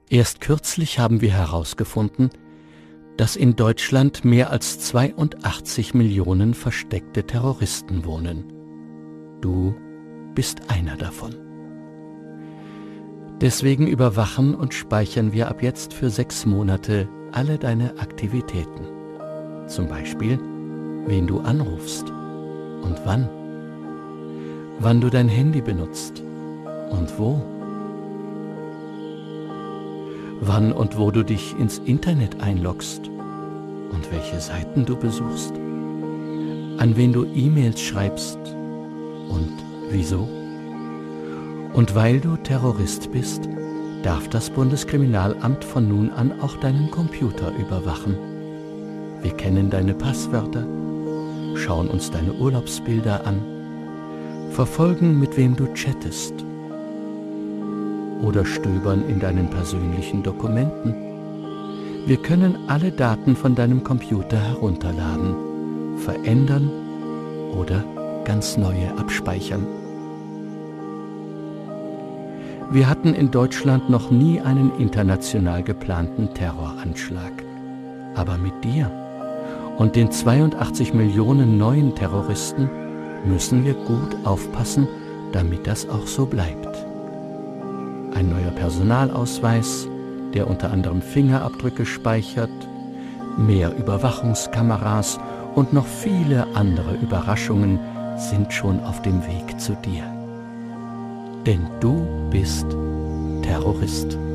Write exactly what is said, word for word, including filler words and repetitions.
Erst kürzlich haben wir herausgefunden, dass in Deutschland mehr als zweiundachtzig Millionen versteckte Terroristen wohnen. Du bist einer davon. Deswegen überwachen und speichern wir ab jetzt für sechs Monate alle deine Aktivitäten. Zum Beispiel, wen du anrufst und wann. Wann du dein Handy benutzt und wo. Wann und wo du dich ins Internet einloggst und welche Seiten du besuchst. An wen du E-Mails schreibst und wieso. Und weil du Terrorist bist, darf das Bundeskriminalamt von nun an auch deinen Computer überwachen. Wir kennen deine Passwörter, schauen uns deine Urlaubsbilder an, verfolgen, mit wem du chattest oder stöbern in deinen persönlichen Dokumenten. Wir können alle Daten von deinem Computer herunterladen, verändern oder ganz neue abspeichern. Wir hatten in Deutschland noch nie einen international geplanten Terroranschlag. Aber mit dir und den zweiundachtzig Millionen neuen Terroristen müssen wir gut aufpassen, damit das auch so bleibt. Ein neuer Personalausweis, der unter anderem Fingerabdrücke speichert, mehr Überwachungskameras und noch viele andere Überraschungen sind schon auf dem Weg zu dir. Denn du bist Terrorist.